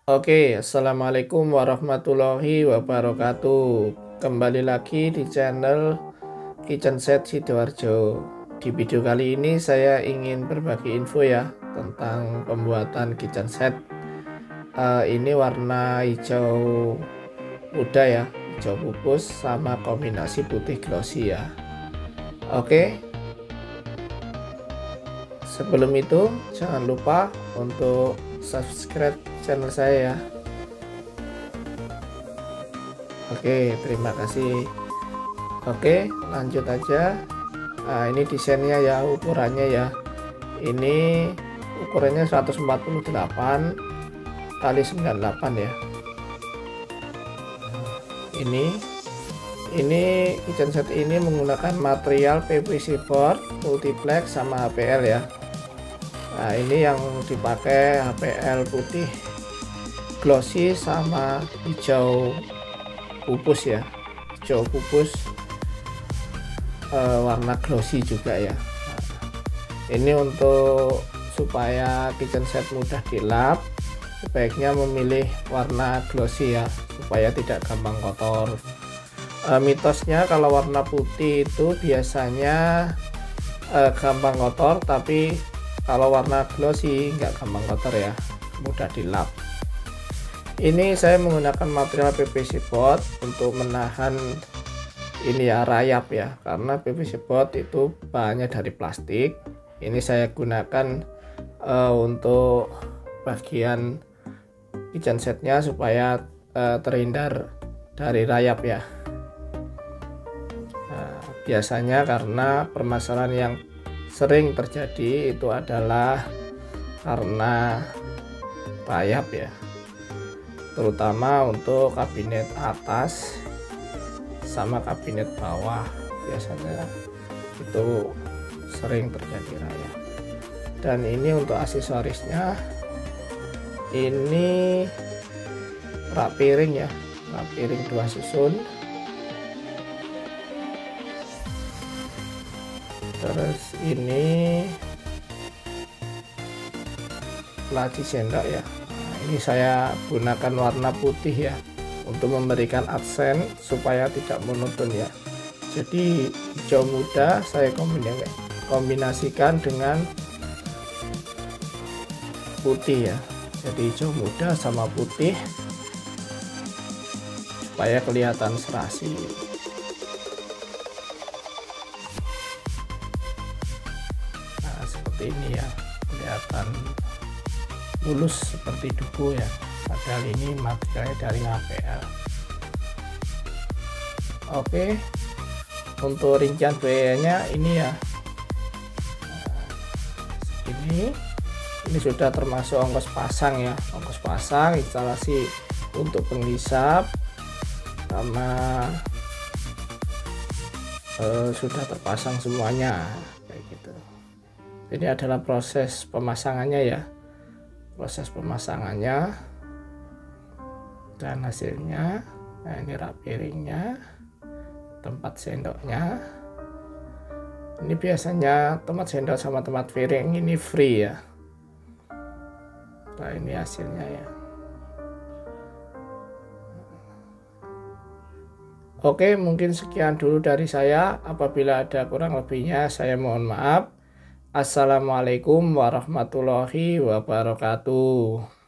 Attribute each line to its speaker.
Speaker 1: Oke, assalamualaikum warahmatullahi wabarakatuh. Kembali lagi di channel Kitchen Set Sidoarjo. Di video kali ini saya ingin berbagi info ya tentang pembuatan kitchen set. Ini warna hijau muda ya, hijau pupus sama kombinasi putih glossy ya. Oke, sebelum itu jangan lupa untuk subscribe channel saya ya. Oke, terima kasih. Oke, lanjut aja. Nah, ini desainnya ya, ukurannya ya. Ini ukurannya 148 kali 98 ya. Ini kitchen set ini menggunakan material PVC board, multiplex sama HPL ya. Nah, ini yang dipakai HPL putih glossy sama hijau pupus ya, hijau pupus warna glossy juga ya. Nah, ini untuk supaya kitchen set mudah dilap, sebaiknya memilih warna glossy ya, supaya tidak gampang kotor. Mitosnya kalau warna putih itu biasanya gampang kotor, tapi kalau warna glossy nggak gampang kotor ya, mudah dilap. Ini saya menggunakan material PVC board untuk menahan ini ya, rayap ya, karena PVC board itu bahannya dari plastik. Ini saya gunakan untuk bagian kitchen setnya supaya terhindar dari rayap ya. Nah, biasanya karena permasalahan yang sering terjadi itu adalah karena rayap ya, terutama untuk kabinet atas sama kabinet bawah, biasanya itu sering terjadi rayap. Dan ini untuk aksesorisnya, ini rak piring ya, rak piring 2 susun, terus ini laci sendok ya. Nah, ini saya gunakan warna putih ya untuk memberikan aksen supaya tidak monoton ya. Jadi hijau muda saya kombinasikan dengan putih ya, jadi hijau muda sama putih supaya kelihatan serasi. Nah, seperti ini ya, kelihatan mulus seperti duku ya, padahal ini materialnya dari HPL. Oke, untuk rincian biayanya ini ya, ini sudah termasuk ongkos pasang ya, ongkos pasang, instalasi untuk penghisap sama sudah terpasang semuanya kayak gitu. Ini adalah proses pemasangannya ya, proses pemasangannya dan hasilnya. Nah, ini rak piringnya, tempat sendoknya. Ini biasanya tempat sendok sama tempat piring ini free ya. Nah, ini hasilnya ya. Oke, mungkin sekian dulu dari saya. Apabila ada kurang lebihnya saya mohon maaf. Assalamualaikum warahmatullahi wabarakatuh.